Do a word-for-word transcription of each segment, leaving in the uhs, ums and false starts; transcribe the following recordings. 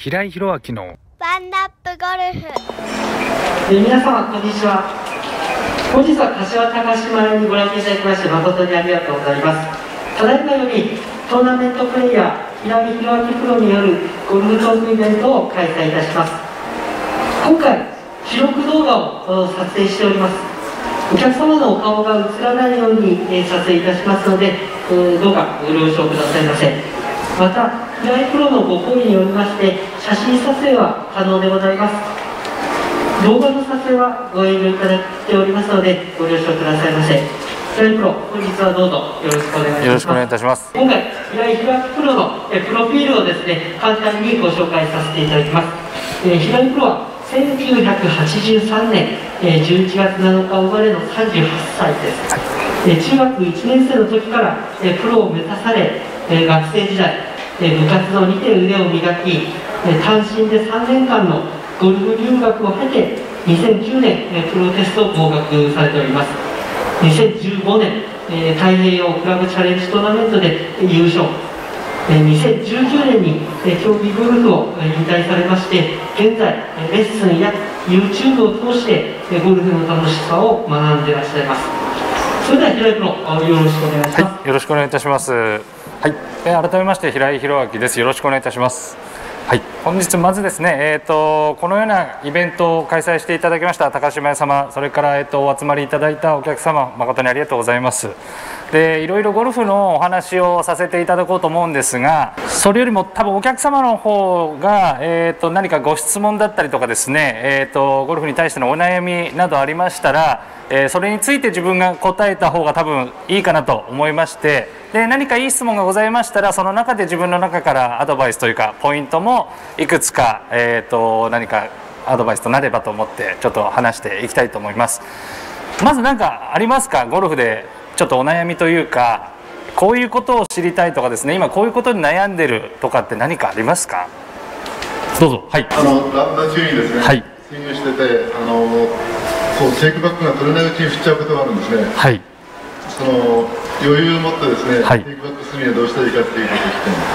平井宏明のワンナップゴルフ。 え皆様こんにちは。本日は柏高島屋にご来店いただきまして誠にありがとうございます。ただいまよりトーナメントプレーヤー平井宏明プロによるゴルフトークイベントを開催いたします。今回記録動画を撮影しております。お客様のお顔が映らないように撮影いたしますので、どうかご了承くださいませ。また平井プロのご好意によりまして写真撮影は可能でございます。動画の撮影はご遠慮いただいておりますのでご了承くださいませ。平井プロ、本日はどうぞよろしくお願いします。 よろしくお願いいたします。 今回平井宏明プロのプロフィールをですね簡単にご紹介させていただきます。えー、平井プロはせんきゅうひゃくはちじゅうさんねん、えー、じゅういちがつなのか生まれのさんじゅうはっさいです。はい、えー、中学いちねん生の時から、えー、プロを目指され、えー、学生時代、えー、部活動にて腕を磨き、えー、単身でさんねんかんのゴルフ留学を経てにせんきゅうねん、えー、プロテストを合格されております。にせんじゅうごねん、えー、太平洋クラブチャレンジトーナメントで優勝、えー、にせんじゅうきゅうねんに、えー、競技ゴルフを、えー、引退されまして、現在、えー、レッスンや YouTube を通して、えー、ゴルフの楽しさを学んでいらっしゃいます。それでは平井プロ、よろしくお願いします。 はい、よろしくお願いいたします。はい、えー、改めまして平井宏明です。よろしくお願いいたします。はい、本日まずですね、えー、とこのようなイベントを開催していただきました高島屋様、それから、えー、とお集まりいただいたお客様、誠にありがとうございます。でいろいろゴルフのお話をさせていただこうと思うんですが、それよりも多分お客様の方が、えー、と何かご質問だったりとかですね、えー、とゴルフに対してのお悩みなどありましたら、えー、それについて自分が答えた方が多分いいかなと思いまして、で何かいい質問がございましたらその中で自分の中からアドバイスというかポイントもいくつか、えー、と何かアドバイスとなればと思ってちょっと話していきたいと思います。まず何かありますか？ゴルフでちょっとお悩みというか、こういうことを知りたいとかですね、今こういうことに悩んでるとかって何かありますか？どうぞ。はい、 あのラウンド中にですね、はい、スイングしてて、あのそうテイクバックが取れないうちに振っちゃうことがあるんですね。はい、その余裕を持ってですね、はい、テイクバックするにはどうしたらいいかっていうことを聞きたいんです。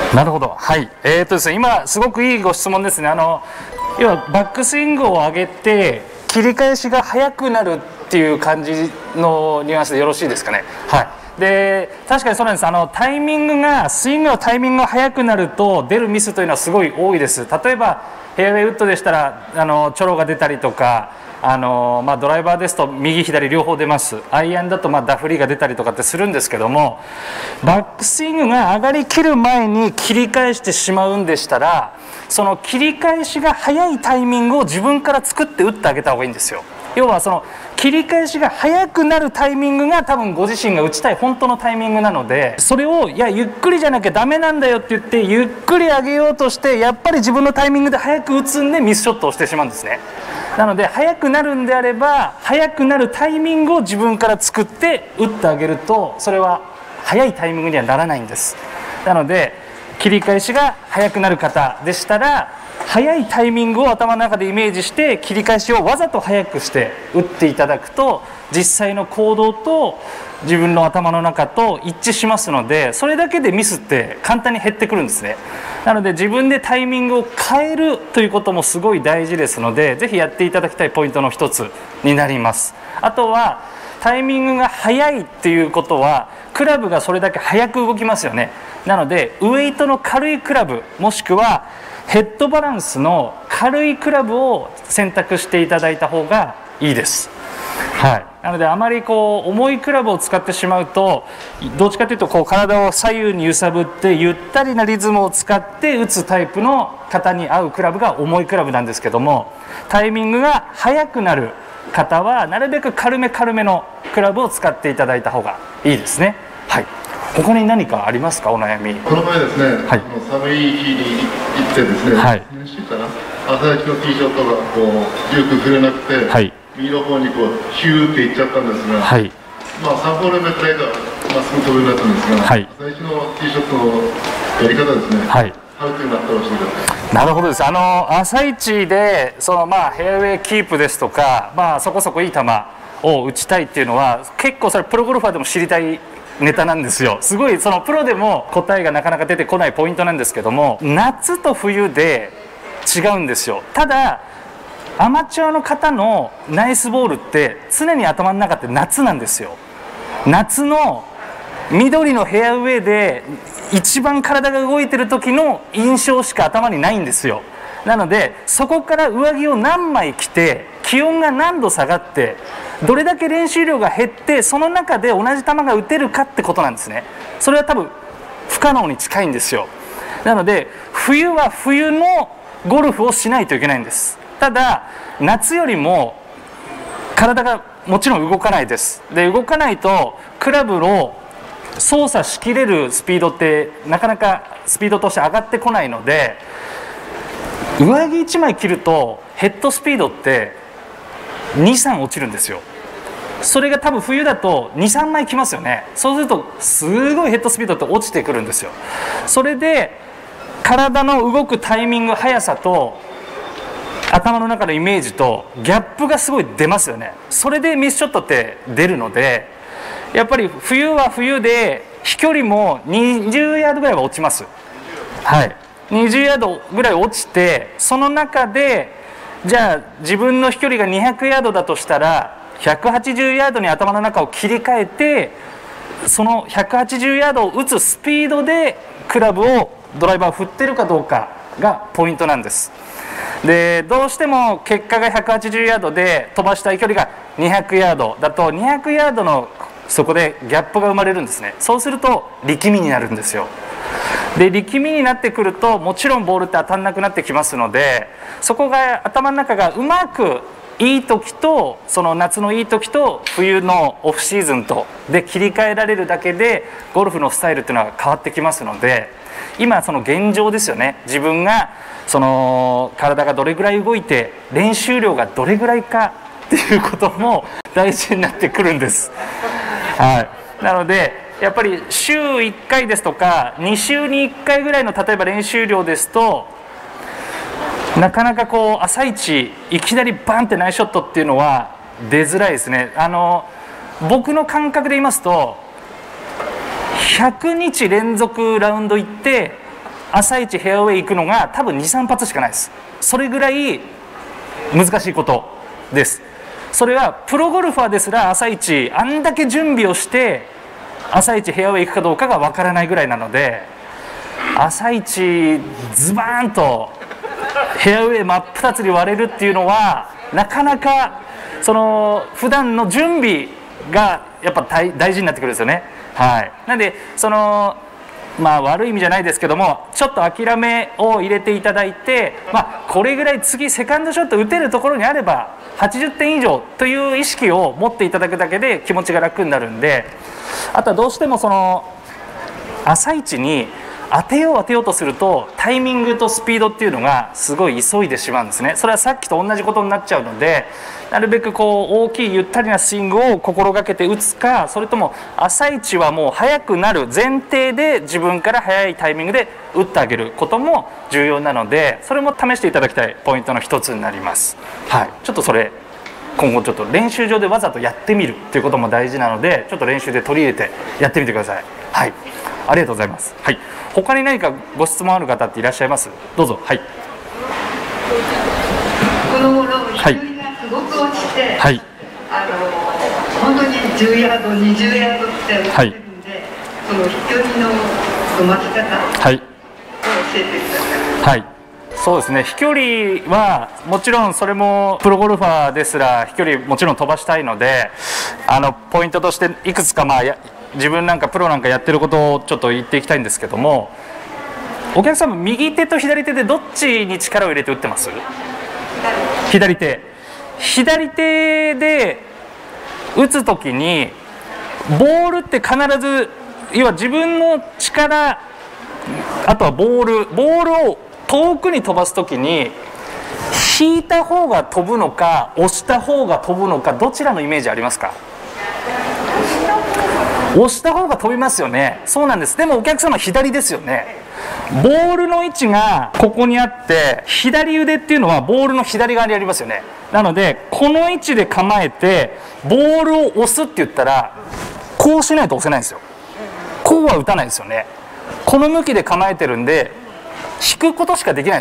なるほど。はい、えーとですね、今すごくいいご質問ですね。あの要はバックスイングを上げて切り返しが速くなるっていう感じのニュアンスでよろしいですかね。はい、で確かにそうなんです。あのタイミングがスイングのタイミングが速くなると出るミスというのはすごい多いです。例えばフェアウェイウッドでしたらあのチョロが出たりとか、あの、まあ、ドライバーですと右左両方出ます。アイアンだとまあダフリが出たりとかってするんですけども、バックスイングが上がりきる前に切り返してしまうんでしたら、その切り返しが速いタイミングを自分から作って打ってあげた方がいいんですよ。要はその切り返しが速くなるタイミングが多分ご自身が打ちたい本当のタイミングなので、それをいやゆっくりじゃなきゃダメなんだよって言ってゆっくり上げようとしてやっぱり自分のタイミングで速く打つんでミスショットをしてしまうんですね。なので速くなるんであれば速くなるタイミングを自分から作って打ってあげるとそれは速いタイミングにはならないんです。なので切り返しが速くなる方でしたら速いタイミングを頭の中でイメージして切り返しをわざと速くして打っていただくと実際の行動と自分の頭の中と一致しますので、それだけでミスって簡単に減ってくるんですね。なので自分でタイミングを変えるということもすごい大事ですので、ぜひやっていただきたいポイントの一つになります。あとはタイミングが速いっていうことはクラブがそれだけ速く動きますよね。なのでウエイトの軽いクラブもしくはヘッドバランスの軽いクラブを選択していただいた方がいいです。はい、なのであまりこう重いクラブを使ってしまうとどっちかというとこう体を左右に揺さぶってゆったりなリズムを使って打つタイプの方に合うクラブが重いクラブなんですけども、タイミングが速くなる方はなるべく軽め軽めのクラブを使っていただいた方がいいですね。はい、他に何かありますか？お悩み。 この前ですね、はい、寒い日に行ってですね、はい、先週かな、朝一のティーショットがこうよく振れなくて、はい、右の方にこうヒューっていっちゃったんですが、はい、まあさんホール目くらいがまっすぐ飛ぶようになったんですが、はい、朝一のティーショットのやり方ですね、はい、ハウトになったら教えてください。 なるほどです。あの朝一でそのまあフェアウェイキープですとか、まあそこそこいい球を打ちたいっていうのは結構それプロゴルファーでも知りたいネタなんですよ。すごいそのプロでも答えがなかなか出てこないポイントなんですけども、夏と冬で違うんですよ。ただアマチュアの方のナイスボールって常に頭の中って夏なんですよ。夏の緑のフェアウェイで一番体が動いてる時の印象しか頭にないんですよ。なのでそこから上着を何枚着て気温が何度下がってどれだけ練習量が減ってその中で同じ球が打てるかってことなんですね。それは多分不可能に近いんですよ。なので冬は冬のゴルフをしないといけないんです。ただ夏よりも体がもちろん動かないです。で動かないとクラブを操作しきれるスピードってなかなかスピードとして上がってこないので、上着いちまい着るとヘッドスピードってに、さん落ちるんですよ。それが多分冬だとに、さんまい着ますよね。そうするとすごいヘッドスピードって落ちてくるんですよ。それで体の動くタイミング、速さと頭の中のイメージとギャップがすごい出ますよね。それでミスショットって出るので、やっぱり冬は冬で飛距離もにじゅうヤードぐらいは落ちます。はい、にじゅうヤードぐらい落ちて、その中でじゃあ自分の飛距離がにひゃくヤードだとしたらひゃくはちじゅうヤードに頭の中を切り替えて、そのひゃくはちじゅうヤードを打つスピードでクラブをドライバーを振ってるかどうかがポイントなんです。でどうしても結果がひゃくはちじゅうヤードで飛ばしたい距離がにひゃくヤードだとにひゃくヤードのそこでギャップが生まれるんですね。そうすると力みになるんですよ。で力みになってくるともちろんボールって当たんなくなってきますので、そこが頭の中がうまくいい時とその夏のいい時と冬のオフシーズンとで切り替えられるだけでゴルフのスタイルっていうのは変わってきますので、今その現状ですよね。自分がその体がどれぐらい動いて練習量がどれぐらいかっていうことも大事になってくるんです。はい、なのでやっぱり週いっかいですとかにしゅうにいっかいぐらいの例えば練習量ですと、なかなかこう朝一いきなりバンってナイスショットっていうのは出づらいですね。あの僕の感覚で言いますとひゃくにち連続ラウンド行って朝一フェアウェイ行くのが多分に、さん発しかないです。それぐらい難しいことです。それはプロゴルファーですら朝一あんだけ準備をして朝一フェアウェイ行くかどうかがわからないぐらいなので、朝一ズバーンとフェアウェイ真っ二つに割れるっていうのはなかなかその普段の準備がやっぱ大大事になってくるんですよね。はい、なんでそのまあ悪い意味じゃないですけども、ちょっと諦めを入れていただいて、まあこれぐらい次セカンドショット打てるところにあればはちじゅってん以上という意識を持っていただくだけで気持ちが楽になるんで、あとはどうしてもその朝一に当てよう当てようとするとタイミングとスピードっていうのがすごい急いでしまうんですね。それはさっきと同じことになっちゃうので、なるべくこう大きいゆったりなスイングを心がけて打つか、それとも朝一はもう速くなる前提で自分から速いタイミングで打ってあげることも重要なので、それも試していただきたいポイントの一つになります。はい、ちょっとそれ今後ちょっと練習場でわざとやってみるっていうことも大事なので、ちょっと練習で取り入れてやってみてください。はい、ありがとうございます。はい、他に何かご質問ある方っていらっしゃいます？どうぞ。はい。 この頃飛距離がすごく落ちて、はい、あの本当にじゅうヤード、にじゅうヤードって落ちてるんで、はい、その飛距離の伸ばし方を教えてください。はい。 そうですね、飛距離はもちろんそれもプロゴルファーですら飛距離もちろん飛ばしたいので、あのポイントとしていくつか、まあや自分なんかプロなんかやってることをちょっと言っていきたいんですけども、お客様右手と左手でどっちに力を入れて打ってます？左手。左手で打つ時にボールって必ず要は自分の力、あとはボールボールを遠くに飛ばす時に引いた方が飛ぶのか押した方が飛ぶのか、どちらのイメージありますか？押した方が飛びますよね。そうなんです。でもお客様左ですよね。ボールの位置がここにあって左腕っていうのはボールの左側にありますよね。なのでこの位置で構えてボールを押すって言ったらこうしないと押せないんですよ。こうは打たないですよね。この向きで構えてるんで引くことしかできないですよ。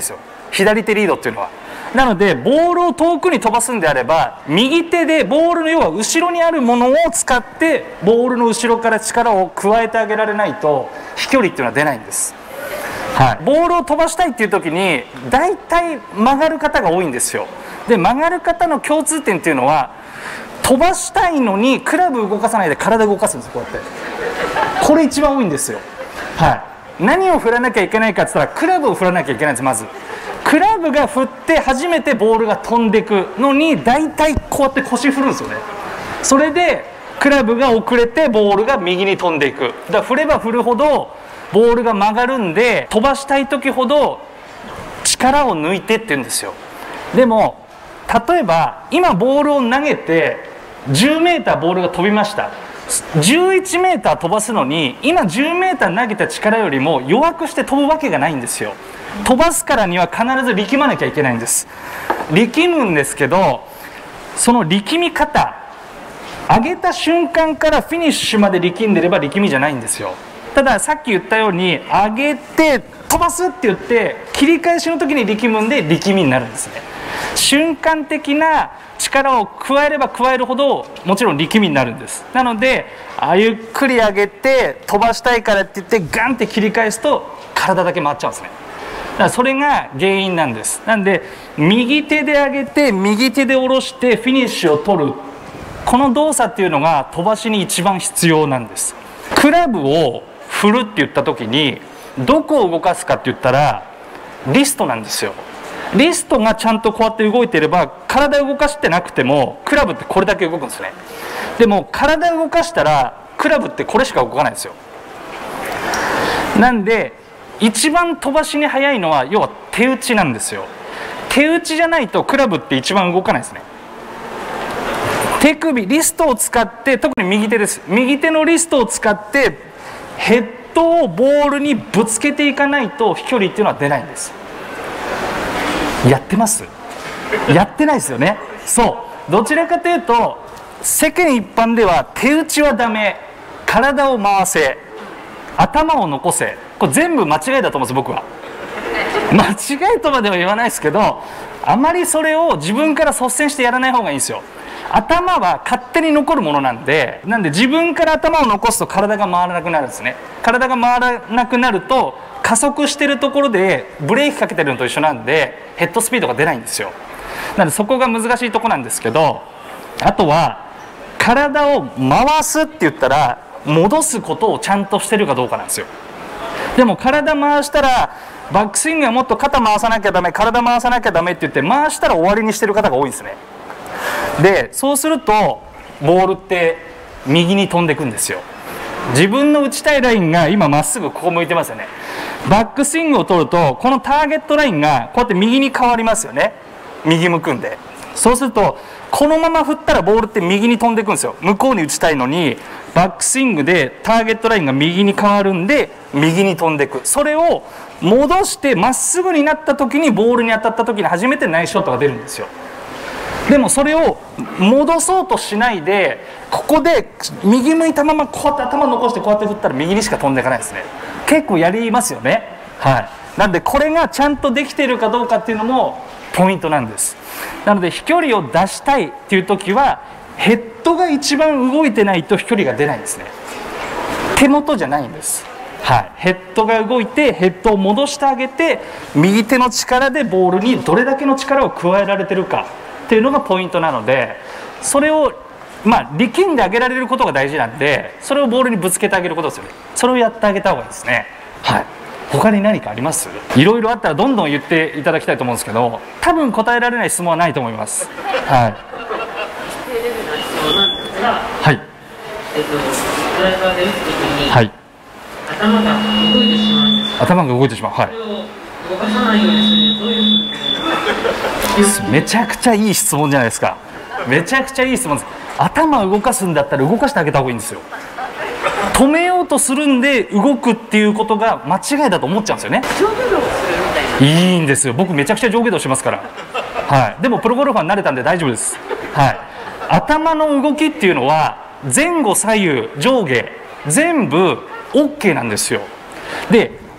左手リードっていうのは。なのでボールを遠くに飛ばすんであれば右手でボールの要は後ろにあるものを使ってボールの後ろから力を加えてあげられないと飛距離っていうのは出ないんです。はい、ボールを飛ばしたいっていう時に大体曲がる方が多いんですよ。で曲がる方の共通点っていうのは飛ばしたいのにクラブ動かさないで体動かすんですよ。こうやってこれ一番多いんですよ。はい、何を振らなきゃいけないかって言ったらクラブを振らなきゃいけないんです。まずクラブが振って初めてボールが飛んでいくのに大体こうやって腰振るんですよね。それでクラブが遅れてボールが右に飛んでいく。だから振れば振るほどボールが曲がるんで飛ばしたい時ほど力を抜いてって言うんですよ。でも例えば今ボールを投げてじゅうメーターボールが飛びました。じゅういちメーター飛ばすのに今じゅうメーター投げた力よりも弱くして飛ぶわけがないんですよ。飛ばすからには必ず力まなきゃいけないんです。力むんですけどその力み方上げた瞬間からフィニッシュまで力んでれば力みじゃないんですよ。たださっき言ったように上げて飛ばすって言って切り返しの時に力むんで力みになるんですね。瞬間的な力を加えれば加えるほどもちろん力みになるんです。なのであゆっくり上げて飛ばしたいからって言ってガンって切り返すと体だけ回っちゃうんですね。だからそれが原因なんです。なんで右手で上げて右手で下ろしてフィニッシュを取るこの動作っていうのが飛ばしに一番必要なんです。クラブを振るって言った時にどこを動かすかって言ったらリストなんですよ。リストがちゃんとこうやって動いていれば体を動かしてなくてもクラブってこれだけ動くんですね。でも体を動かしたらクラブってこれしか動かないんですよ。なんで一番飛ばしに速いのは要は手打ちなんですよ。手打ちじゃないとクラブって一番動かないですね。手首リストを使って特に右手です。右手のリストを使ってヘッドをボールにぶつけていかないと飛距離っていうのは出ないんです。やってます？やってないですよね。そうどちらかというと世間一般では手打ちはダメ、体を回せ、頭を残せ、これ全部間違いだと思うんです僕は。間違いとまでは言わないですけどあまりそれを自分から率先してやらない方がいいんですよ。頭は勝手に残るものなんでなんで自分から頭を残すと体が回らなくなるんですね。体が回らなくなると加速してるところでブレーキかけてるのと一緒なんでヘッドスピードが出ないんですよ。なのでそこが難しいとこなんですけどあとは体を回すって言ったら戻すことをちゃんとしてるかどうかなんですよ。でも体回したらバックスイングはもっと肩回さなきゃダメ体回さなきゃダメって言って回したら終わりにしてる方が多いんですね。でそうするとボールって右に飛んでいくんですよ。自分の打ちたいラインが今まっすぐここ向いてますよね。バックスイングを取るとこのターゲットラインがこうやって右に変わりますよね。右向くんでそうするとこのまま振ったらボールって右に飛んでいくんですよ。向こうに打ちたいのにバックスイングでターゲットラインが右に変わるんで右に飛んでいく。それを戻してまっすぐになった時にボールに当たった時に初めてナイスショットが出るんですよ。でもそれを戻そうとしないでここで右向いたままこうやって頭残してこうやって振ったら右にしか飛んでいかないですね。結構やりますよね。はい、なんでこれがちゃんとできているかどうかっていうのもポイントなんです。なので飛距離を出したいっていう時はヘッドが一番動いてないと飛距離が出ないんですね。手元じゃないんです。はい、ヘッドが動いてヘッドを戻してあげて右手の力でボールにどれだけの力を加えられてるかっていうのがポイントなのでそれをまあ力んであげられることが大事なんでそれをボールにぶつけてあげることですよね。それをやってあげた方がいいですね。はい、他に何かあります？いろいろあったらどんどん言っていただきたいと思うんですけど多分答えられない質問はないと思います。はい、はい、 えっと、ドライバーで打つときに、 はい、 頭が動いてしまうんです。 頭が動いてしまう。はい、 それを動かさないようにするどういうふうにめちゃくちゃいい質問じゃないですか。めちゃくちゃいい質問です。頭を動かすんだったら動かしてあげた方がいいんですよ。止めようとするんで動くっていうことが間違いだと思っちゃうんですよね。 上下動をするみたいな。 いいんですよ。僕めちゃくちゃ上下動しますから。はい、でもプロゴルファーになれたんで大丈夫です。はい、頭の動きっていうのは前後左右上下全部 OK なんですよ。で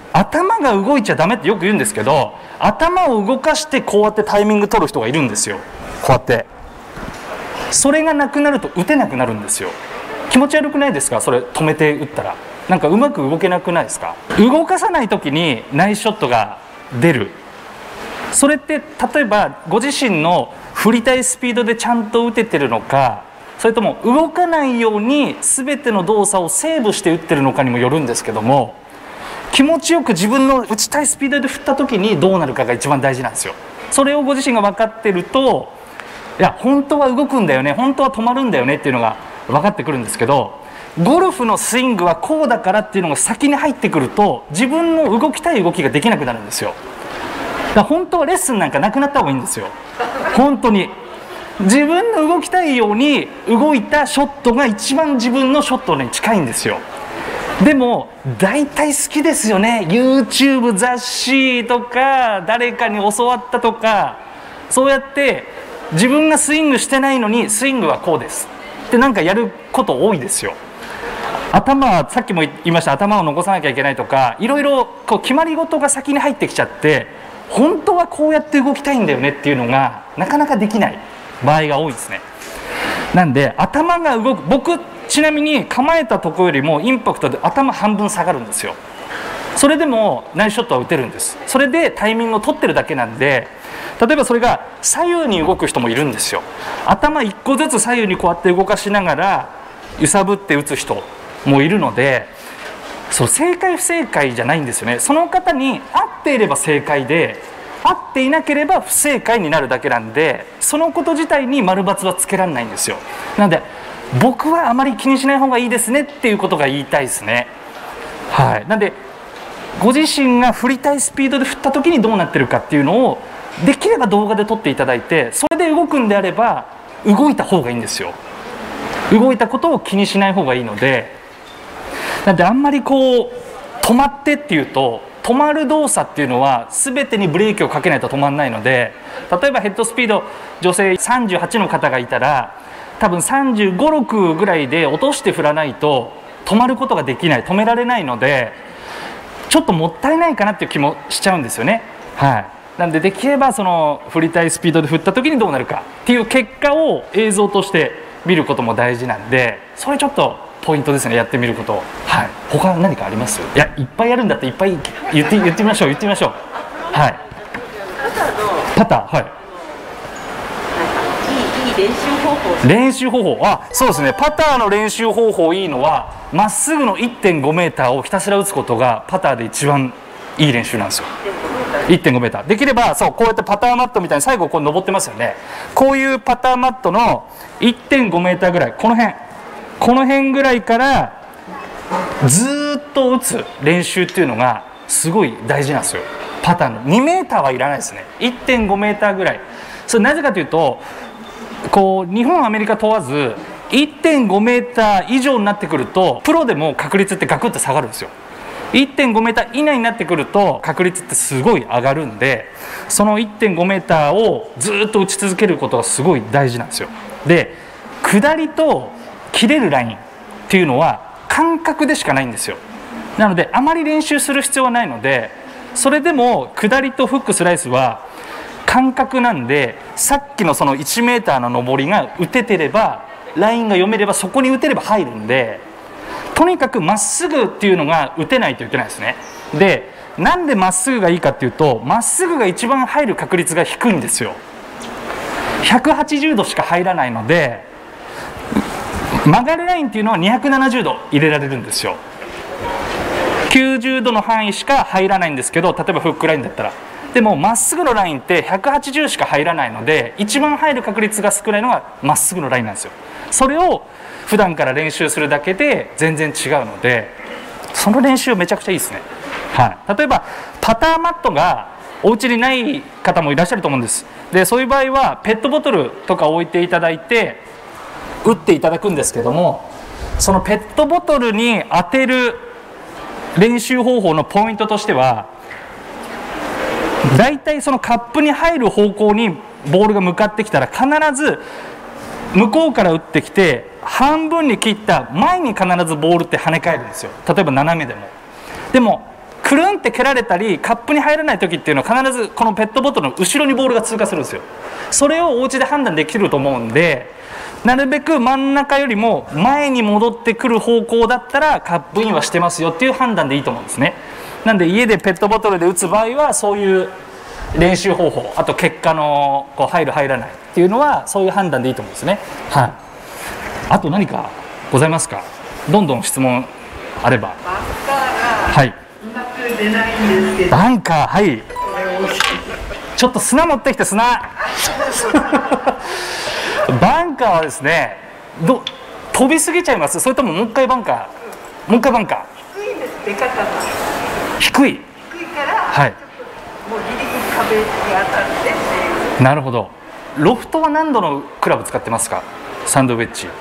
頭が動いちゃダメってよく言うんですけど、頭を動かしてこうやってタイミング取る人がいるんですよ。こうやってそれがなくなると打てなくなるんですよ。気持ち悪くないですか？それ止めて打ったらなんかうまく動けなくないですか？動かさない時にナイスショットが出る。それって例えばご自身の振りたいスピードでちゃんと打ててるのか、それとも動かないように全ての動作をセーブして打ってるのかにもよるんですけども、気持ちよく自分の打ちたいスピードで振った時にどうなるかが一番大事なんですよ。それをご自身が分かってると、いや本当は動くんだよね、本当は止まるんだよねっていうのが分かってくるんですけど、ゴルフのスイングはこうだからっていうのが先に入ってくると、自分の動きたい動きができなくなるんですよ。だから本当はレッスンなんかなくなった方がいいんですよ。本当に自分の動きたいように動いたショットが一番自分のショットに近いんですよ。でも大体好きですよね。 YouTube 雑誌とか誰かに教わったとか、そうやって自分がスイングしてないのにスイングはこうですってなんかやること多いですよ。頭、さっきも言いました、頭を残さなきゃいけないとか、いろいろこう決まり事が先に入ってきちゃって、本当はこうやって動きたいんだよねっていうのがなかなかできない場合が多いですね。なんで頭が動く、僕ちなみに構えたところよりもインパクトで頭半分下がるんですよ。それでもナイスショットは打てるんです。それでタイミングを取ってるだけなんで、例えばそれが左右に動く人もいるんですよ。頭いっこずつ左右にこうやって動かしながら揺さぶって打つ人もいるので、そう正解不正解じゃないんですよね。その方に合っていれば正解で、合っていなければ不正解になるだけなんで、そのこと自体に丸×はつけられないんですよ。なので僕はあまり気にしない方がいいですねっていうことが言いたいですね。はい。なんでご自身が振りたいスピードで振った時にどうなってるかっていうのをできれば動画で撮っていただいて、それで動くんであれば動いた方がいいんですよ。動いたことを気にしない方がいいので、なんであんまりこう止まってっていうと、止まる動作っていうのは全てにブレーキをかけないと止まらないので、例えばヘッドスピード女性さんじゅうはちの方がいたら、多分さんじゅうご、ろくぐらいで落として振らないと止まることができない、止められないので、ちょっともったいないかなっていう気もしちゃうんですよね。はい。なんでできればその振りたいスピードで振った時にどうなるかっていう結果を映像として見ることも大事なんで、それちょっとポイントですね、やってみること。はい。他何かあります？いや、いっぱいやるんだっていっぱい言って言ってみましょう言ってみましょう。はい。パター、はい。いい練習方法。練習方法、あ、そうですね。パターの練習方法いいのは、まっすぐの いってんごメーターをひたすら打つことがパターで一番いい練習なんですよ。いってんごメーター。できればそうこうやってパターマットみたいに最後こう登ってますよね。こういうパターマットの いってんごメーターぐらい、この辺この辺ぐらいからずーっと打つ練習っていうのがすごい大事なんですよ。パターのにメーターはいらないですね。 いってんごメーターぐらい。それなぜかというと、こう日本アメリカ問わず いってんごメーター以上になってくるとプロでも確率ってガクッと下がるんですよ。いってんごメーター以内になってくると確率ってすごい上がるんで、その いってんごメーターをずっと打ち続けることがすごい大事なんですよ。で、下りと切れるラインっていうのは感覚でしかないんですよ。なのであまり練習する必要はないので、それでも下りとフックスライスは感覚なんで、さっきのそのいちメーターの上りが打ててれば、ラインが読めればそこに打てれば入るんで、とにかくまっすぐっていうのが打てないといけないですね。で、なんでまっすぐがいいかっていうと、まっすぐが一番入る確率が低いんですよ。ひゃくはちじゅうどしか入らないので、曲がるラインっていうのはにひゃくななじゅうど入れられるんですよ。きゅうじゅうどの範囲しか入らないんですけど、例えばフックラインだったら。でもまっすぐのラインってひゃくはちじゅうしか入らないので、一番入る確率が少ないのがまっすぐのラインなんですよ。それを普段から練習するだけで全然違うので、その練習めちゃくちゃいいですね。はい、例えばパターマットがお家にない方もいらっしゃると思うんです。で、そういう場合はペットボトルとか置いていただいて打っていただくんですけども、そのペットボトルに当てる練習方法のポイントとしては、だいたいそのカップに入る方向にボールが向かってきたら、必ず向こうから打ってきて半分に切った前に必ずボールって跳ね返るんですよ。例えば斜めでも。でもくるんって蹴られたりカップに入らない時っていうのは必ずこのペットボトルの後ろにボールが通過するんですよ。それをお家で判断できると思うんで、なるべく真ん中よりも前に戻ってくる方向だったらカップインはしてますよっていう判断でいいと思うんですね。なんで家でペットボトルで打つ場合はそういう練習方法、あと結果のこう入る入らないっていうのはそういう判断でいいと思うんですね。はい。あと何かございますか？どんどん質問あれば。 バンカーがはい。 うまく出ないんですけど、 バンカー、はい。ちょっと砂持ってきて砂。バンカーはですね、ど飛びすぎちゃいます？それとももう一回バンカー？もう一回バンカー？ 低いんです、出方が低い。 低いから、 はい。 もうギリギリ壁に当たってっていう。 なるほど。ロフトは何度のクラブ使ってますか？サンドウェッジ。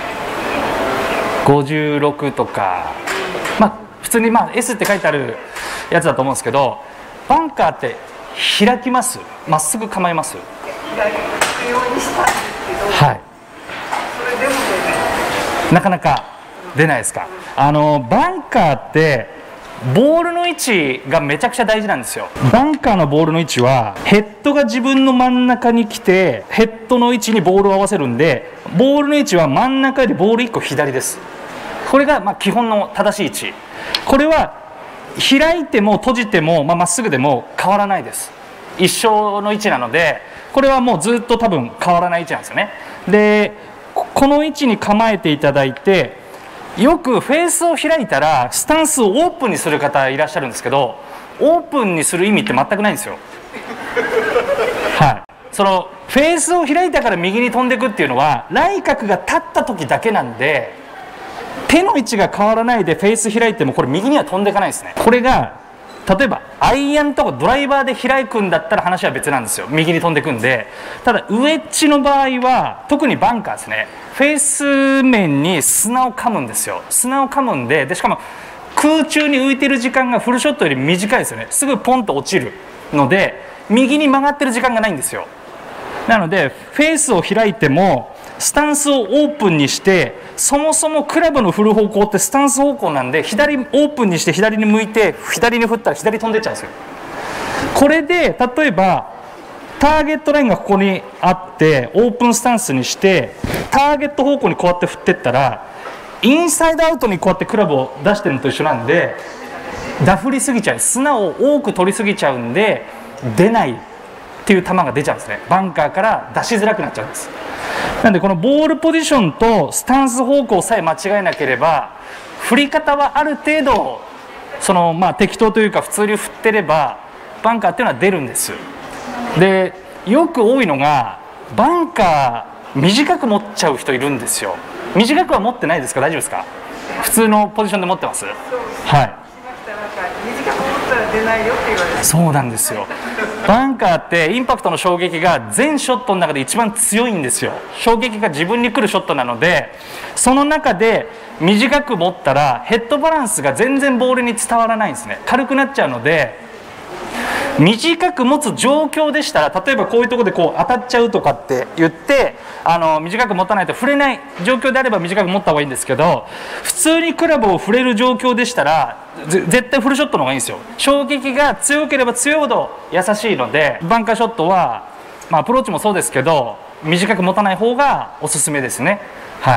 ごじゅうろくとか、まあ普通にまあ エス って書いてあるやつだと思うんですけど、バンカーって開きます？まっすぐ構えます？ 開くようにしたんですけど、 はい。 それでも出ない。 なかなか出ないですか？あのバンカーってボールの位置がめちゃくちゃ大事なんですよ。バンカーのボールの位置はヘッドが自分の真ん中に来てヘッドの位置にボールを合わせるんで、ボールの位置は真ん中よりボールいっこ左です。これがまあ基本の正しい位置。これは開いても閉じてもまあ、まっすぐでも変わらないです。一緒の位置なので、これはもうずっと多分変わらない位置なんですよね。でこの位置に構えていただいて、よくフェースを開いたらスタンスをオープンにする方いらっしゃるんですけど、オープンにする意味って全くないんですよ。はい。そのフェースを開いたから右に飛んでいくっていうのは来角が立った時だけなんで、手の位置が変わらないでフェース開いてもこれ右には飛んでいかないですね。これが例えばアイアンとかドライバーで開くんだったら話は別なんですよ。右に飛んでいくんで。ただウェッジの場合は特にバンカーですね、フェース面に砂を噛むんですよ。砂を噛むんで、でしかも空中に浮いてる時間がフルショットより短いですよね。すぐポンと落ちるので右に曲がってる時間がないんですよ。なのでフェースを開いてもスタンスをオープンにして、そもそもクラブの振る方向ってスタンス方向なんで、左オープンにして左に向いて左に振ったら左飛んでっちゃうんですよ。これで例えばターゲットラインがここにあってオープンスタンスにしてターゲット方向にこうやって振ってったら、インサイドアウトにこうやってクラブを出してるのと一緒なんで、ダフりすぎちゃう、砂を多く取りすぎちゃうんで出ないっていう球が出ちゃうんですね。バンカーから出しづらくなっちゃうんです。なんでこのボールポジションとスタンス方向さえ間違えなければ、振り方はある程度そのまあ適当というか普通に振ってればバンカーっていうのは出るんです。でよく多いのがバンカー短く持っちゃう人いるんですよ。短くは持ってないですか？大丈夫ですか？普通のポジションで持ってます？はい。 短く持ったら出ないよって言われて。 そうなんですよ。バンカーってインパクトの衝撃が全ショットの中で一番強いんですよ。衝撃が自分に来るショットなので、その中で短く持ったらヘッドバランスが全然ボールに伝わらないんですね。軽くなっちゃうので、短く持つ状況でしたら、例えばこういうところでこう当たっちゃうとかって言ってあの短く持たないと触れない状況であれば短く持った方がいいんですけど、普通にクラブを触れる状況でしたら絶対フルショットの方がいいんですよ。衝撃が強ければ強いほど優しいので、バンカーショットは、まあ、アプローチもそうですけど短く持たない方がおすすめですね。はい。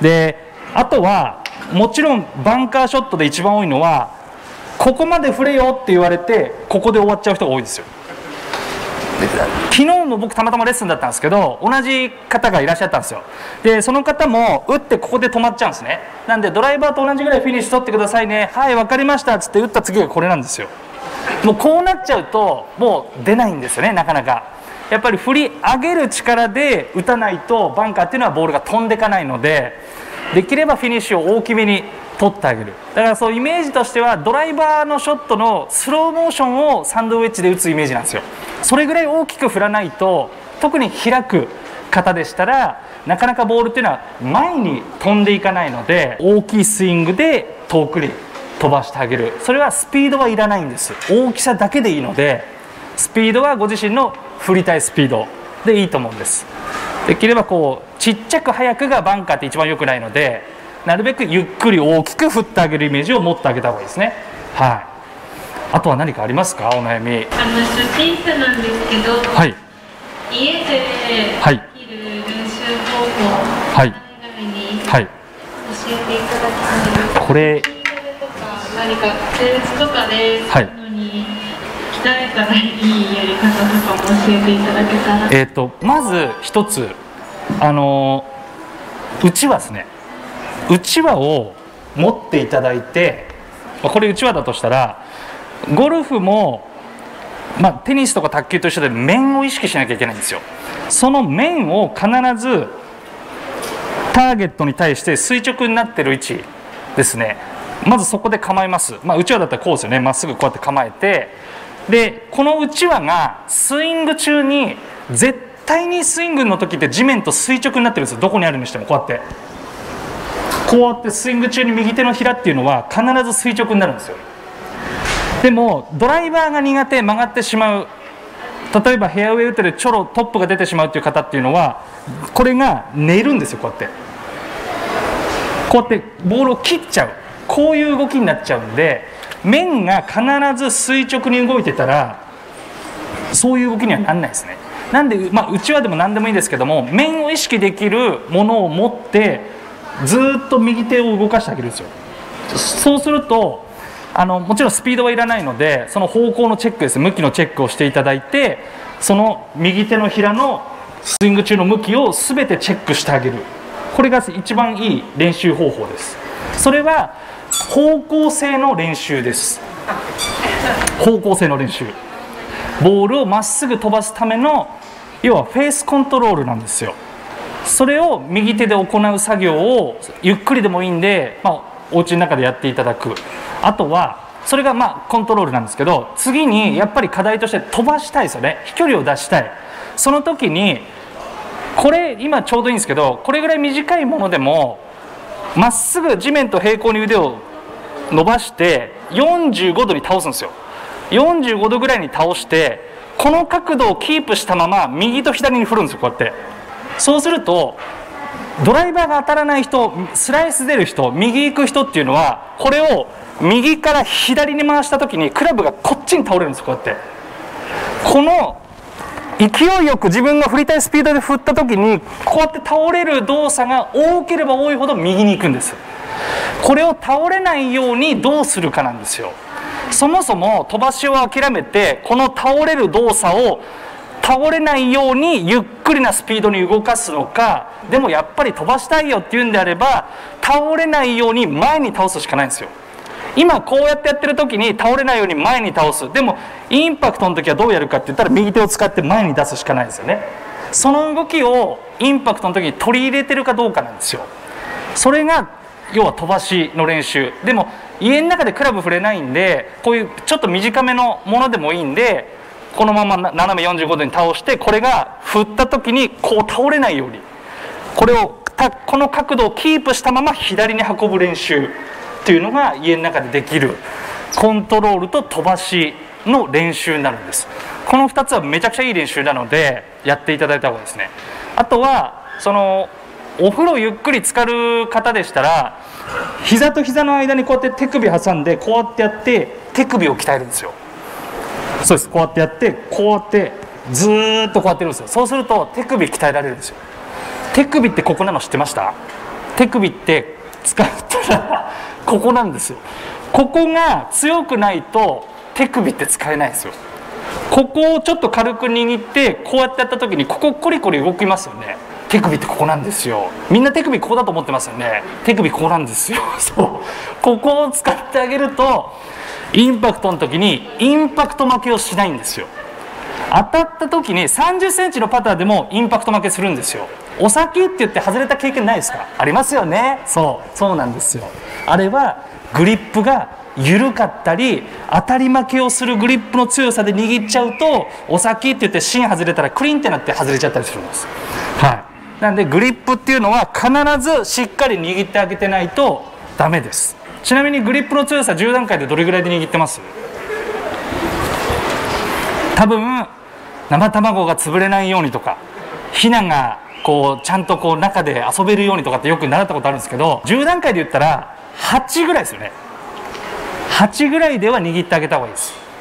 であとはもちろんバンカーショットで一番多いのは、ここまで振れよって言われてここで終わっちゃう人が多いですよ。昨日も僕たまたまレッスンだったんですけど、同じ方がいらっしゃったんですよ。でその方も打ってここで止まっちゃうんですね。なんでドライバーと同じぐらいフィニッシュ取ってくださいね、はい分かりましたっつって打った次がこれなんですよ。もうこうなっちゃうともう出ないんですよね、なかなか。やっぱり振り上げる力で打たないとバンカーっていうのはボールが飛んでいかないので、できればフィニッシュを大きめに取ってあげる。だからそうイメージとしてはドライバーのショットのスローモーションをサンドウェッジで打つイメージなんですよ。それぐらい大きく振らないと、特に開く方でしたらなかなかボールっていうのは前に飛んでいかないので、大きいスイングで遠くに飛ばしてあげる。それはスピードはいらないんです。大きさだけでいいので、スピードはご自身の振りたいスピードでいいと思うんです。できればこうちっちゃく速くがバンカーって一番良くないので、なるべくゆっくり大きく振ってあげるイメージを持ってあげた方がいいですね。はい。 あとは何かありますか、お悩み。 あの初心者なんですけど、 はい、 家ではいできる練習方法、 はい、 以外にはい、 教えていただきたいです。 これとか何か施術とかでそういうのに鍛えたらいいやり方とかも教えていただけたら。 えー、とまず一つ、あのうちわですね。うちわを持っていただいて、これうちわだとしたら、ゴルフも、まあ、テニスとか卓球と一緒で面を意識しなきゃいけないんですよ。その面を必ずターゲットに対して垂直になってる位置ですね。まずそこで構えます。まあ、うちわだったらこうですよね。まっすぐこうやって構えて、でこのうちわがスイング中に、絶対にスイングの時って地面と垂直になってるんですよ。どこにあるにしてもこうやってこうやってスイング中に右手のひらっていうのは必ず垂直になるんですよ。でもドライバーが苦手、曲がってしまう、例えばフェアウェイ打ってるちょろトップが出てしまうっていう方っていうのは、これが寝るんですよ。こうやってこうやってボールを切っちゃう、こういう動きになっちゃうんで、面が必ず垂直に動いてたらそういう動きにはなんないですね。なんで、まあ、うちわでも何でもいいですけども、面を意識できるものを持ってずっと右手を動かしてあげるんですよ。そうするとあのもちろんスピードはいらないので、その方向のチェックです、向きのチェックをしていただいて、その右手のひらのスイング中の向きを全てチェックしてあげる、これが一番いい練習方法です。それは方向性の練習です。方向性の練習、ボールをまっすぐ飛ばすための、要はフェースコントロールなんですよ。それを右手で行う作業をゆっくりでもいいんで、まあ、お家の中でやっていただく。あとはそれがまあコントロールなんですけど、次にやっぱり課題として飛ばしたいですよね。飛距離を出したい。その時にこれ今ちょうどいいんですけど、これぐらい短いものでもまっすぐ地面と平行に腕を伸ばしてよんじゅうごどに倒すんですよ。よんじゅうごどぐらいに倒して、この角度をキープしたまま右と左に振るんですよ。こうやって。そうするとドライバーが当たらない人、スライス出る人、右行く人っていうのは、これを右から左に回した時にクラブがこっちに倒れるんですよ。こうやってこの勢いよく自分が振りたいスピードで振った時に、こうやって倒れる動作が多ければ多いほど右に行くんです。これを倒れないようにどうするかなんですよ。そもそも飛ばしを諦めて、この倒れる動作を倒れないようにゆっくりなスピードに動かすのか、でもやっぱり飛ばしたいよっていうんであれば、倒れないように前に倒すしかないんですよ。今こうやってやってる時に倒れないように前に倒す。でもインパクトの時はどうやるかって言ったら、右手を使って前に出すしかないんですよね。その動きをインパクトの時に取り入れてるかどうかなんですよ。それが要は飛ばしの練習。でも家の中でクラブ振れないんで、こういうちょっと短めのものでもいいんで、このまま斜めよんじゅうごどに倒して、これが振った時にこう倒れないように、これをこの角度をキープしたまま左に運ぶ練習っていうのが家の中でできるコントロールと飛ばしの練習になるんです。このふたつはめちゃくちゃいい練習なのでやっていただいた方がいいですね。あとはそのお風呂ゆっくり浸かる方でしたら、膝と膝の間にこうやって手首挟んで、こうやってやって手首を鍛えるんですよ。そうです。こうやってやって、こうやってずーっとこうやってるんですよ。そうすると手首鍛えられるんですよ。手首ってここなの知ってました？手首って使ったらここなんですよ。ここが強くないと手首って使えないですよ。ここをちょっと軽く握ってこうやってやった時に、ここコリコリ動きますよね。手首ってここなんですよ。みんな手首ここだと思ってますよね。手首ここなんですよ。そう、ここを使ってあげるとインパクトの時にインパクト負けをしないんですよ。当たった時にさんじゅっセンチのパターでもインパクト負けするんですよ。お先って言って外れた経験ないですか？ありますよね。そうそうなんですよ。あれはグリップが緩かったり、当たり負けをするグリップの強さで握っちゃうと、お先って言って芯外れたらクリンってなって外れちゃったりするんです。はい。なんでグリップっていうのは必ずしっかり握ってあげてないとダメです。ちなみにグリップの強さじゅう段階でどれぐらいで握ってます？多分生卵が潰れないようにとか、ヒナがこうちゃんとこう中で遊べるようにとかってよく習ったことあるんですけど、じゅう段階で言ったらはちぐらいですよね。はちぐらいでは握ってあげた方がいいです。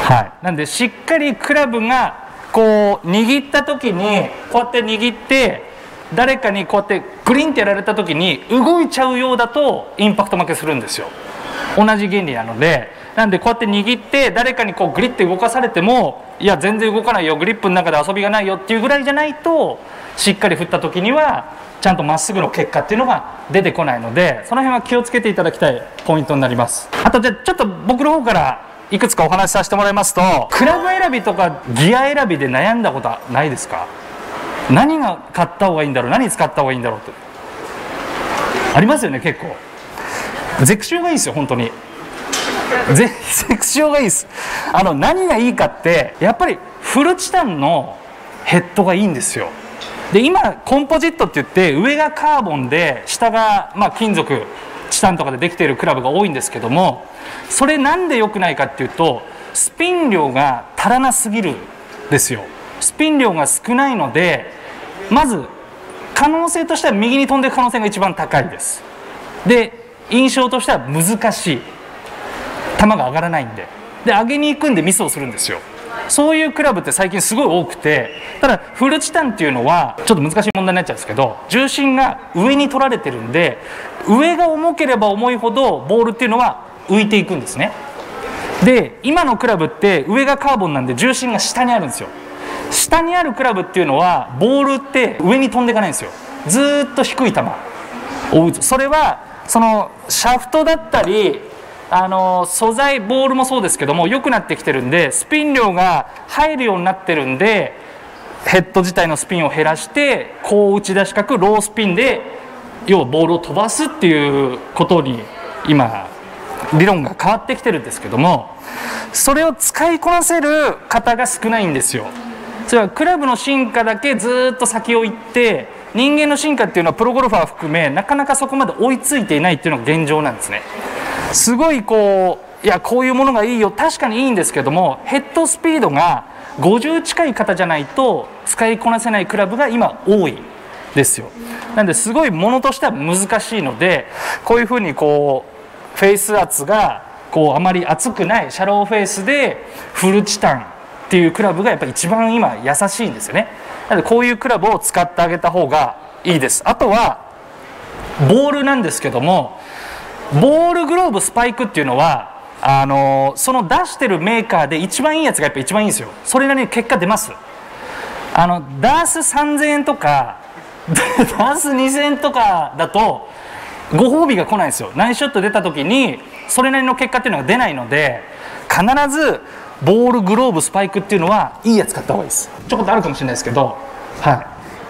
はい、なんでしっかりクラブがこう握った時にこうやって握って誰かにこうやってグリンってやられた時に動いちゃうようだとインパクト負けするんですよ。同じ原理なので、なんでこうやって握って誰かにこうグリッて動かされてもいや全然動かないよ、グリップの中で遊びがないよっていうぐらいじゃないとしっかり振った時にはちゃんとまっすぐの結果っていうのが出てこないので、その辺は気をつけていただきたいポイントになります。あとじゃあちょっと僕の方からいくつかお話しさせてもらいますと、クラブ選びとかギア選びで悩んだことはないですか？何が買った方がいいんだろう、何使った方がいいんだろうってありますよね。結構ゼクシオがいいですよ、本当に。ゼ, ゼクシオがいいです。あの何がいいかってやっぱりフルチタンのヘッドがいいんですよ。で今コンポジットって言って上がカーボンで下がまあ金属チタンとかでできているクラブが多いんですけども、それなんで良くないかっていうとスピン量が足らなすぎるんですよ。スピン量が少ないのでまず可能性としては右に飛んでいく可能性が一番高いです。で印象としては難しい、球が上がらないんで、で上げに行くんでミスをするんですよ。そういうクラブって最近すごい多くて、ただフルチタンっていうのはちょっと難しい問題になっちゃうんですけど、重心が上に取られてるんで上が重ければ重いほどボールっていうのは浮いていくんですね。で今のクラブって上がカーボンなんで重心が下にあるんですよ。下にあるクラブっていうのはボールって上に飛んでいかないんですよ。ずーっと低い球を打つ。それはそのシャフトだったりあの素材ボールもそうですけども良くなってきてるんでスピン量が入るようになってるんでヘッド自体のスピンを減らして高打ち出し角ロースピンで要はボールを飛ばすっていうことに今理論が変わってきてるんですけども、それを使いこなせる方が少ないんですよ。それはクラブの進化だけずっと先を行って人間の進化っていうのはプロゴルファー含めなかなかそこまで追いついていないっていうのが現状なんですね。すごいこういやこういうものがいいよ、確かにいいんですけどもヘッドスピードがごじゅう近い方じゃないと使いこなせないクラブが今多いですよ。なんですごいものとしては難しいので、こういうふうにこうフェイス圧がこうあまり厚くないシャローフェイスでフルチタンっていうクラブがやっぱり一番今優しいんですよね。なのでこういうクラブを使ってあげた方がいいです。あとはボールなんですけども、ボールグローブスパイクっていうのはあのその出してるメーカーで一番いいやつがやっぱ一番いいんですよ。それなりに結果出ます。あのダースさんぜんえんとかダースにせんえんとかだとご褒美が来ないんですよ。ナイスショット出た時にそれなりの結果っていうのが出ないので、必ずボールグローブスパイクっていうのはいいやつ買った方がいいです。ちょこっとあるかもしれないですけど、はい。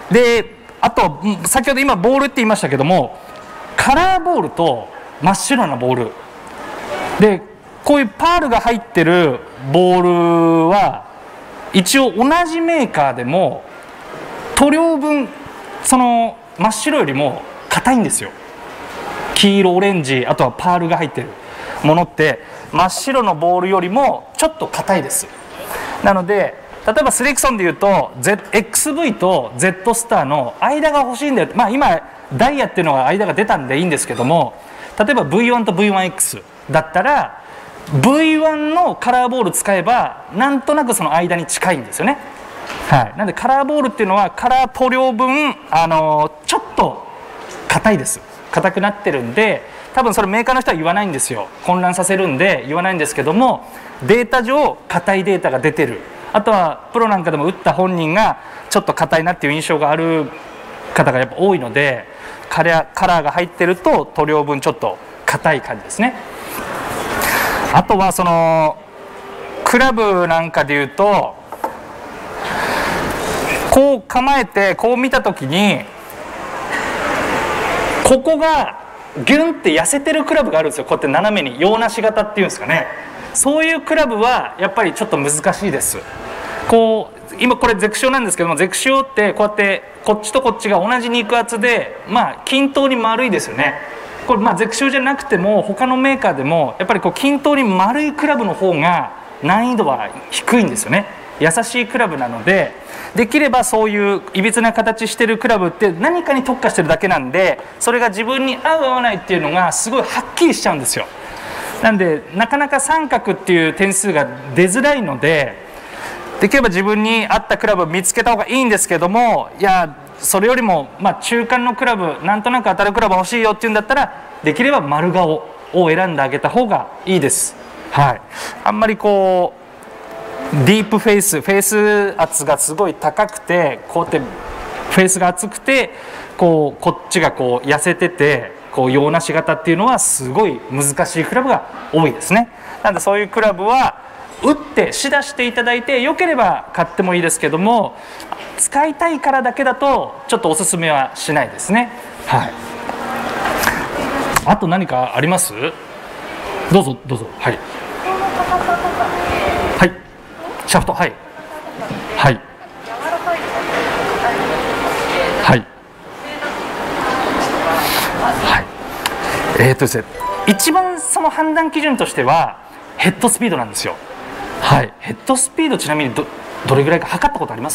であと先ほど今ボールって言いましたけども、カラーボールと真っ白なボールでこういうパールが入ってるボールは一応同じメーカーでも塗料分その真っ白よりも硬いんですよ。黄色オレンジあとはパールが入ってるものって真っ白のボールよりもちょっと硬いです。なので例えばスリクソンでいうと Z エックスブイ と Z スターの間が欲しいんだよ、まあ今ダイヤっていうのが間が出たんでいいんですけども、例えば ブイワン と ブイワンエックス だったら ブイワン のカラーボール使えばなんとなくその間に近いんですよね。はい、なのでカラーボールっていうのはカラー塗料分あのちょっと硬いです。硬くなってるんで多分それメーカーの人は言わないんですよ。混乱させるんで言わないんですけども、データ上硬いデータが出てる。あとはプロなんかでも打った本人がちょっと硬いなっていう印象がある方がやっぱ多いので、カラー、カラーが入ってると塗料分ちょっと硬い感じですね。あとはそのクラブなんかでいうとこう構えてこう見た時にここがギュンって痩せてるクラブがあるんですよ。こうやって斜めに洋梨型っていうんですかね。そういうクラブはやっぱりちょっと難しいです。こう今これゼクシオなんですけども、ゼクシオってこうやってこっちとこっちが同じ肉厚でまあ均等に丸いですよね。これまあゼクシオじゃなくても他のメーカーでもやっぱりこう均等に丸いクラブの方が難易度は低いんですよね。優しいクラブなので、できればそういういびつな形してるクラブって何かに特化してるだけなんで、それが自分に合う合わないっていうのがすごいはっきりしちゃうんですよ。 なんでなかなか三角っていう点数が出づらいので、できれば自分に合ったクラブを見つけた方がいいんですけども、いやそれよりもまあ中間のクラブ、なんとなく当たるクラブ欲しいよっていうんだったら、できれば丸顔を選んであげた方がいいです。はい、あんまりこうディープフェイス、フェイス圧がすごい高くて、こうやってフェイスが厚くて、こうこっちがこう痩せてて、こう洋なし型っていうのはすごい難しいクラブが多いですね。なのでそういうクラブは打ってし出していただいて、よければ買ってもいいですけども、使いたいからだけだとちょっとおすすめはしないですね。はい、あと何かあります？どうぞどうぞ。はい、はい、シャフト、はいはいはいはい、えーっとですね、一番その判断基準としてはヘッドスピードなんですよ。はい、ヘッドスピード、ちなみに ど, どれぐらいか測ったことあります？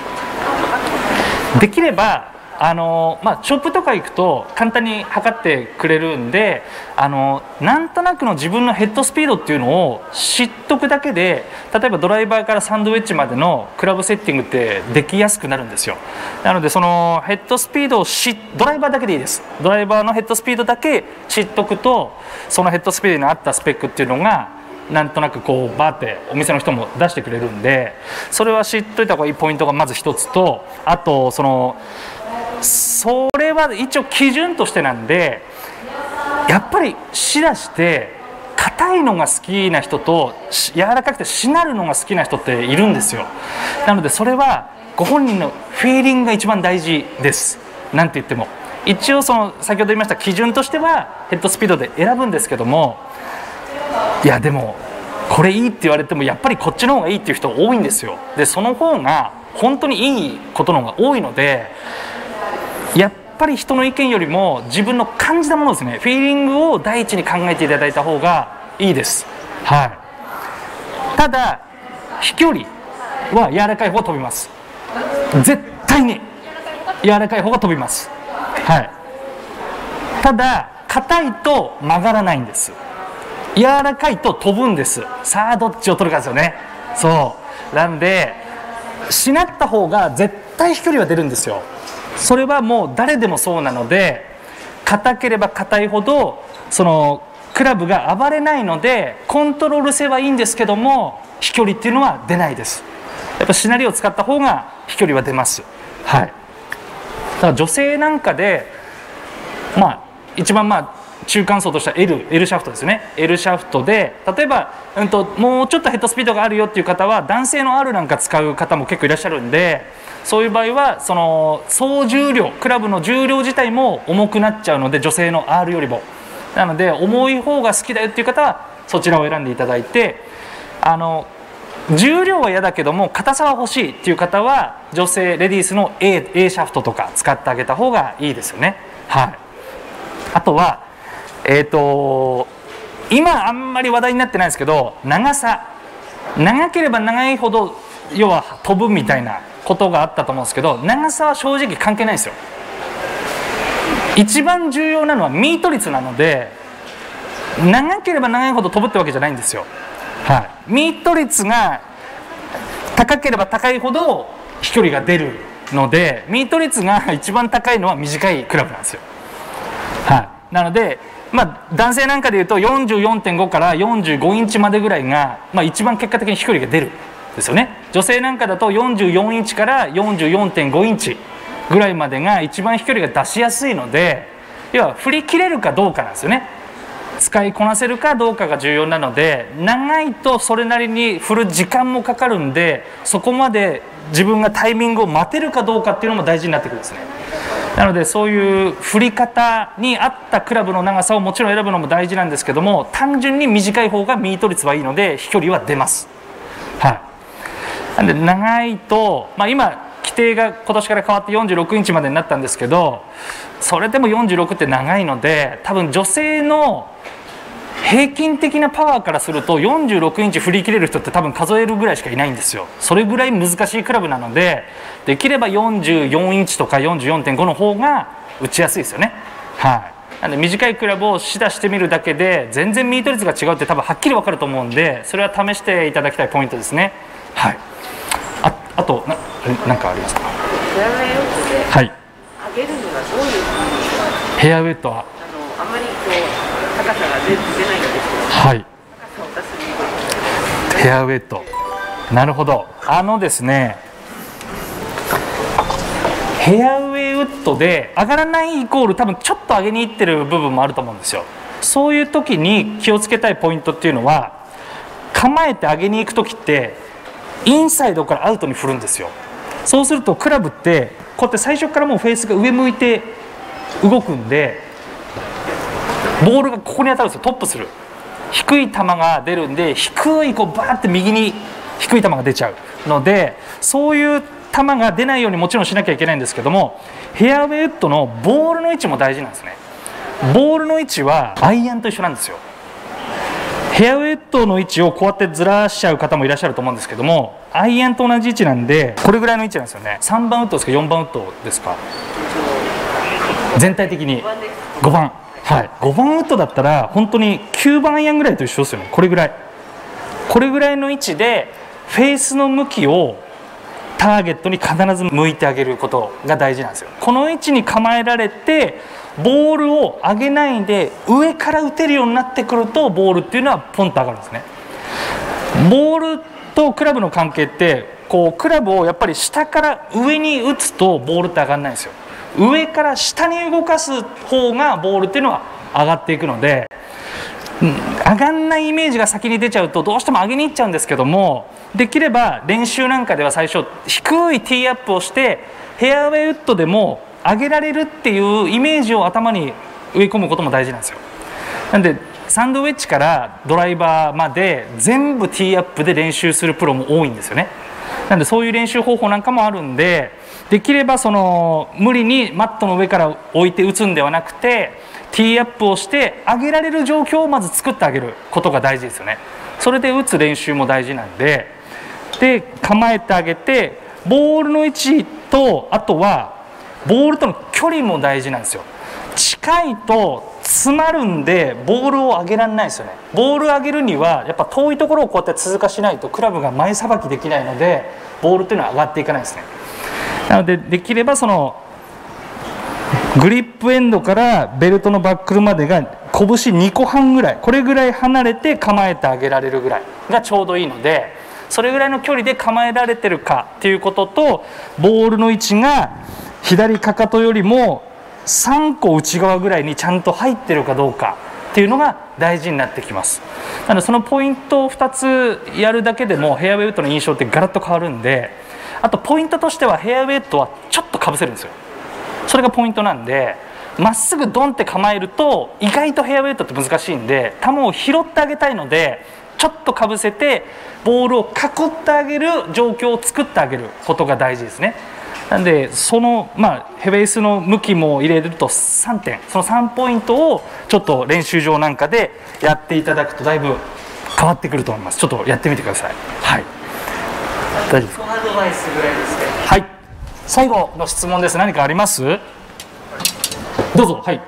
できればあの、まあ、ショップとか行くと簡単に測ってくれるんで、あのなんとなくの自分のヘッドスピードっていうのを知っとくだけで、例えばドライバーからサンドウェッジまでのクラブセッティングってできやすくなるんですよ。なのでそのヘッドスピードを知ドライバーだけでいいです。ドライバーのヘッドスピードだけ知っとくと、そのヘッドスピードに合ったスペックっていうのがなんとなくこうバーってお店の人も出してくれるんで、それは知っといた方がいいポイントがまず一つと、あとそのそれは一応基準としてなんで、やっぱりしだして硬いのが好きな人と柔らかくてしなるのが好きな人っているんですよ。なのでそれはご本人のフィーリングが一番大事です。なんて言っても一応その先ほど言いました基準としてはヘッドスピードで選ぶんですけども、いやでもこれいいって言われてもやっぱりこっちの方がいいっていう人多いんですよ。でその方が本当にいいことの方が多いので、やっぱり人の意見よりも自分の感じたものですね、フィーリングを第一に考えていただいた方がいいです。はい、ただ飛距離は柔らかい方が飛びます。絶対に柔らかい方が飛びます。はい、ただ硬いと曲がらないんです。柔らかいと飛ぶんです。さあどっちを取るかですよね。そうなんでしなった方が絶対飛距離は出るんですよ。それはもう誰でもそうなので、硬ければ硬いほどそのクラブが暴れないので、コントロール性はいいんですけども飛距離っていうのは出ないです。やっぱしなりを使った方が飛距離は出ます。はい、だから女性なんかでまあ一番まあ中間層としては L, L シャフトですね。 L シャフトで例えば、うん、ともうちょっとヘッドスピードがあるよっていう方は男性の R なんか使う方も結構いらっしゃるんで、そういう場合はその総重量、クラブの重量自体も重くなっちゃうので、女性の R よりも。なので重い方が好きだよっていう方はそちらを選んでいただいて、あの重量は嫌だけども硬さは欲しいっていう方は女性レディースの A, A シャフトとか使ってあげた方がいいですよね。はい、あとはえーと今あんまり話題になってないですけど、長さ、長ければ長いほど要は飛ぶみたいなことがあったと思うんですけど、長さは正直関係ないですよ。一番重要なのはミート率なので、長ければ長いほど飛ぶってわけじゃないんですよ。はい、ミート率が高ければ高いほど飛距離が出るので、ミート率が一番高いのは短いクラブなんですよ。はい、なのでまあ、男性なんかでいうと よんじゅうよんてんご からよんじゅうごインチまでぐらいが、まあ、一番結果的に飛距離が出るんですよね。女性なんかだとよんじゅうよんインチからよんじゅうよんてんごインチぐらいまでが一番飛距離が出しやすいので、要は振り切れるかどうかなんですよね。使いこなせるかどうかが重要なので、長いとそれなりに振る時間もかかるんで、そこまで自分がタイミングを待てるかどうかっていうのも大事になってくるんですね。なのでそういう振り方に合ったクラブの長さをもちろん選ぶのも大事なんですけども、単純に短い方がミート率はいいので飛距離は出ます。はい、なんで長いと、まあ、今規定が今年から変わってよんじゅうろくインチまでになったんですけど、それでもよんじゅうろくって長いので、多分女性の平均的なパワーからするとよんじゅうろくインチ振り切れる人って多分数えるぐらいしかいないんですよ。それぐらい難しいクラブなので、できればよんじゅうよんインチとか よんじゅうよんてんご の方が打ちやすいですよね。はい、 なんで短いクラブを試打してみるだけで全然ミート率が違うって多分はっきり分かると思うんで、それは試していただきたいポイントですね。はい。あ, あとな何かありますか？ フェアウェイウッドではい上げるにはどういう感じですか？ フェアウェイウッドはあのあまりこう高さが出出ないんですけど、 はい高さを出すにはフェアウェイウッド、なるほど。あのですね、フェアウェイウッドで上がらないイコール多分ちょっと上げにいってる部分もあると思うんですよ。そういう時に気をつけたいポイントっていうのは、構えて上げに行く時ってインサイドからアウトに振るんですよ。そうするとクラブってこうやって最初からもうフェースが上向いて動くんで、ボールがここに当たるんですよ。トップする低い球が出るんで、低いこうバーって右に低い球が出ちゃうので、そういう球が出ないようにもちろんしなきゃいけないんですけども、フェアウェイウッドのボールの位置も大事なんですね。ボールの位置はアイアンと一緒なんですよ。フェアウェイウッドの位置をこうやってずらしちゃう方もいらっしゃると思うんですけども、アイアンと同じ位置なんで、これぐらいの位置なんですよね。さんばんウッドですかよんばんウッドですか？全体的にごばん、はい、ごばんウッドだったら本当にきゅうばんアイアンぐらいと一緒ですよね。これぐらいこれぐらいの位置でフェースの向きをターゲットに必ず向いてあげることが大事なんですよ。この位置に構えられてボールを上げないで上から打てるようになってくると、ボールっていうのはポンと上がるんですね。ボールとクラブの関係って、こうクラブをやっぱり下から上に打つとボールって上がらないんですよ。上から下に動かす方がボールっていうのは上がっていくので、うん、上がんないイメージが先に出ちゃうとどうしても上げにいっちゃうんですけども、できれば練習なんかでは最初低いティーアップをしてフェアウェイウッドでも上げられるっていうイメージを頭に植え込むことも大事なんですよ。なんでサンドウェッジからドライバーまで全部ティーアップで練習するプロも多いんですよね。なんでそういう練習方法なんかもあるんで、できればその無理にマットの上から置いて打つんではなくて、ティーアップをして上げられる状況をまず作ってあげることが大事ですよね。それで打つ練習も大事なんで、で構えてあげて、ボールの位置と、あとはボールとの距離も大事なんですよ。近いと詰まるんでボールを上げられないですよね。ボールを上げるにはやっぱ遠いところをこうやって通過しないとクラブが前さばきできないので、ボールっていうのは上がっていかないですね。なのでできればそのグリップエンドからベルトのバックルまでが拳にこはんぐらい、これぐらい離れて構えてあげられるぐらいがちょうどいいので、それぐらいの距離で構えられてるかっていうことと、ボールの位置が左かかとよりもさんこ内側ぐらいにちゃんと入ってるかどうかっていうのが大事になってきます。なのでそのポイントをふたつやるだけでもフェアウェイウッドの印象ってガラッと変わるんで、あとポイントとしてはフェアウェイウッドはちょっとかぶせるんですよ。それがポイントなんで、まっすぐドンって構えると意外とフェアウェイウッドって難しいんで、球を拾ってあげたいのでちょっとかぶせてボールを囲ってあげる状況を作ってあげることが大事ですね。なんでそのまあフェースの向きも入れるとさんてん、そのさんポイントをちょっと練習場なんかでやっていただくとだいぶ変わってくると思います。ちょっとやってみてください。はい、大丈夫ですか？ アドバイスぐらいですね。 はい、最後の質問です。何かあります？どうぞ。はい。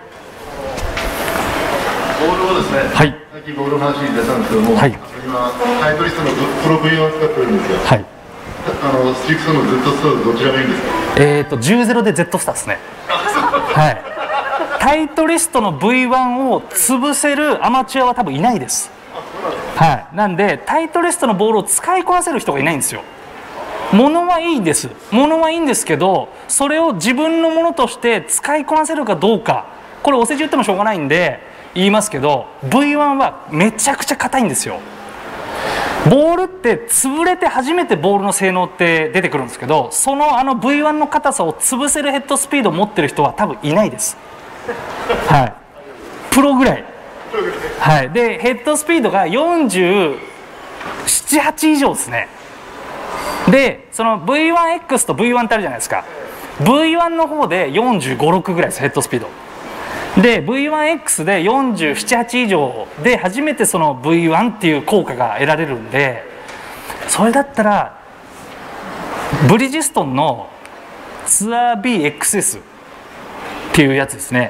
ボールをですね、 はい、 さっきボールの話に出たんですけども、はい、今タイトリストのプロ ブイワン 使ってるんですよ。はい。あのスティックスの Z スターどちらがいいんですか？えっとじゅうゼロで Z スターですね。はい。タイトリストの ブイワン を潰せるアマチュアは多分いないです。はい。なんでタイトリストのボールを使いこなせる人がいないんですよ。ものはいいです。ものはいいんですけど、それを自分のものとして使いこなせるかどうか、これお世辞言ってもしょうがないんで言いますけど、 ブイワン はめちゃくちゃ硬いんですよ。ボールって潰れて初めてボールの性能って出てくるんですけど、そのあの ブイワン の硬さを潰せるヘッドスピードを持ってる人は多分いないです。はい。プロぐらい。はい。でヘッドスピードがよんじゅうなな、はち以上ですね。でその ブイワンエックス と ブイワン ってあるじゃないですか。 ブイワン の方でよんじゅうご、ろくぐらいです、ヘッドスピードで。 ブイワンエックス でよんじゅうなな、はち以上で初めてその ブイワン っていう効果が得られるんで、それだったらブリヂストンのツアー ビーエックスエス っていうやつですね。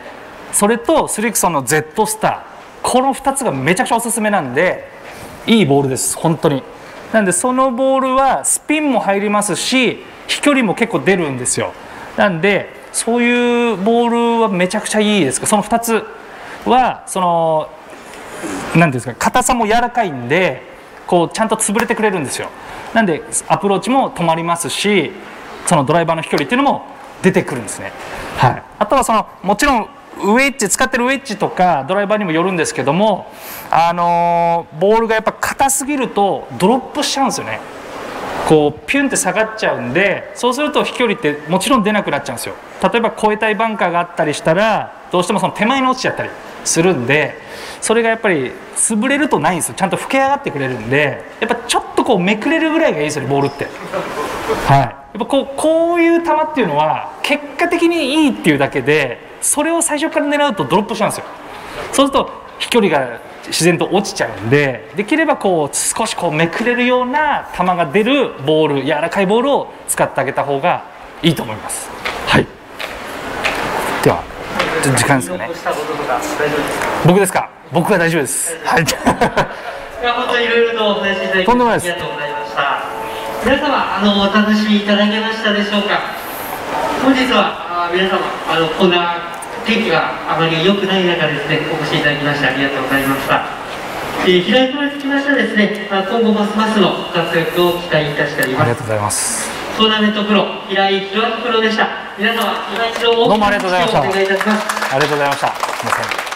それとスリクソンの Z スター、このふたつがめちゃくちゃおすすめなんで、いいボールです本当に。なんでそのボールはスピンも入りますし、飛距離も結構出るんですよ。なんでそういうボールはめちゃくちゃいいです。そのふたつはその何ていうんですか、硬さも柔らかいんで、こうちゃんと潰れてくれるんですよ。なんでアプローチも止まりますし、そのドライバーの飛距離っていうのも出てくるんですね。はい、あとはそのもちろんウェッジ、使ってるウェッジとかドライバーにもよるんですけども、あのー、ボールがやっぱ硬すぎるとドロップしちゃうんですよね。こうピュンって下がっちゃうんで、そうすると飛距離ってもちろん出なくなっちゃうんですよ。例えば越えたいバンカーがあったりしたら、どうしてもその手前に落ちちゃったりするんで、それがやっぱり潰れるとないんですよ。ちゃんと吹け上がってくれるんで、やっぱちょっとこうめくれるぐらいがいいですよね、ボールって。はい、やっぱこう、こういう球っていうのは結果的にいいっていうだけで、それを最初から狙うとドロップしちゃうんですよ。そうすると飛距離が自然と落ちちゃうんで、できればこう少しこうめくれるような球が出るボール、柔らかいボールを使ってあげた方がいいと思います。はい、ではちょっと時間ですかね。僕ですか？僕は大丈夫です。はい。いや本当にいろいろとお話しいただきとんでもないです。 ありがとうございました。皆様あのお楽しみいただけましたでしょうか。本日はあ皆様あのこんな天気があまり良くない中ですね、お越しいただきましてありがとうございました。えー、平井プロにつきましてはですね、今後ますますの活躍を期待いたしております。 ありがとうございます。 トーナメントプロ平井弘明プロでした。皆様今一度大きな拍手をお願いいたします。 ありがとうございました。すみません。